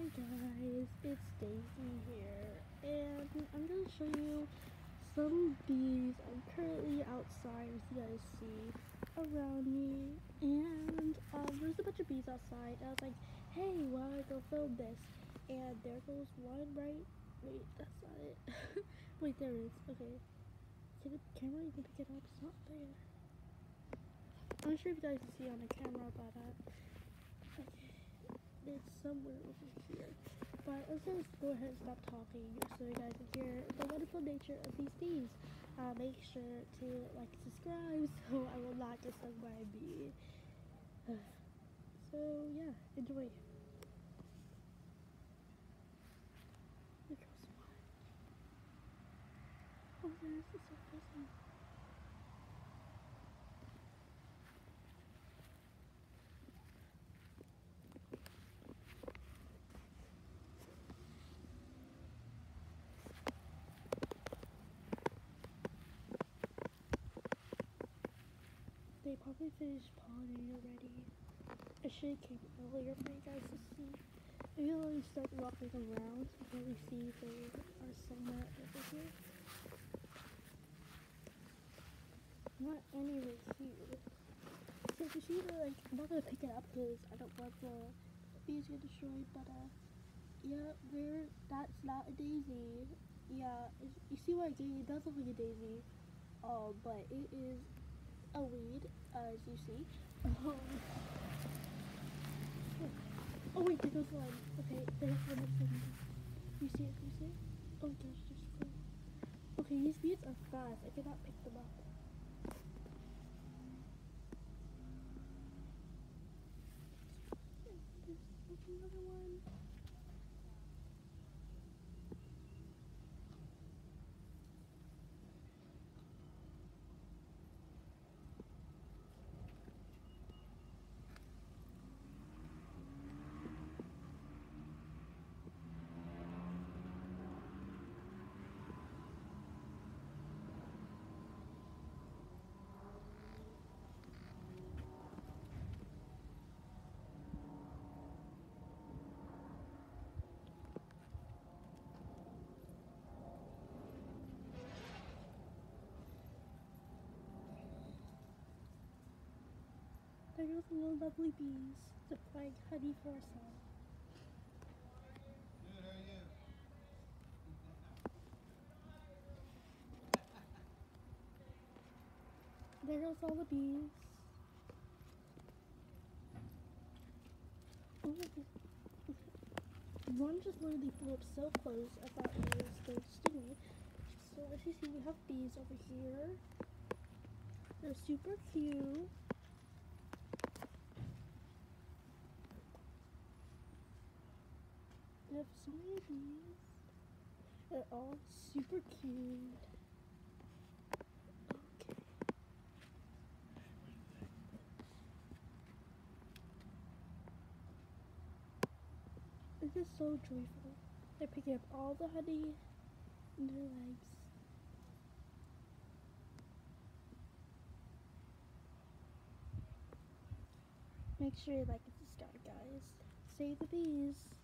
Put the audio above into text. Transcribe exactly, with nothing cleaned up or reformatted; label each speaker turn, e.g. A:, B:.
A: guys, it's Daisy here, and I'm gonna show you some bees. I'm currently outside, as you guys see around me, and um, there's a bunch of bees outside. I was like, hey, why don't I go film this? And there goes one right. Wait, that's not it. Wait, there it is. Okay, can the camera even pick it up? It's not there. I'm not sure if you guys can see on the camera, but uh, okay. It's somewhere over here. But let's just go ahead and stop talking so you guys can hear the wonderful nature of these bees. Uh, make sure to like and subscribe so I will not get stung by a bee. Uh, so yeah, enjoy. Look how smart. Oh, there's the surface. They probably finished pollinating already. I should have came earlier for you guys to see. If you already start walking around, you can really see they are somewhere over here. Not anywhere here. So if you see the, like, I'm not gonna pick it up because I don't want the bees to get destroyed, but uh, yeah, there, that's not a daisy. Yeah, you see what I gave you? It does look like a daisy. Uh, but it is a weed, as you see. Um, oh wait, there goes one. Okay, there's one next one. You see it? You see it? Oh gosh, there's four. Okay, these bees are fast. I cannot pick them up. There's another one. There goes the little lovely bees supplying honey for us all.
B: Good, how are you?
A: There goes all the bees. Oh my god. One just literally flew up so close, I thought it was going to sting me. So as you see, we have bees over here. They're super cute. We have so many bees. They're all super cute. Okay. This is so joyful. They're picking up all the honey in their legs. Make sure you like and subscribe, guys. Save the bees.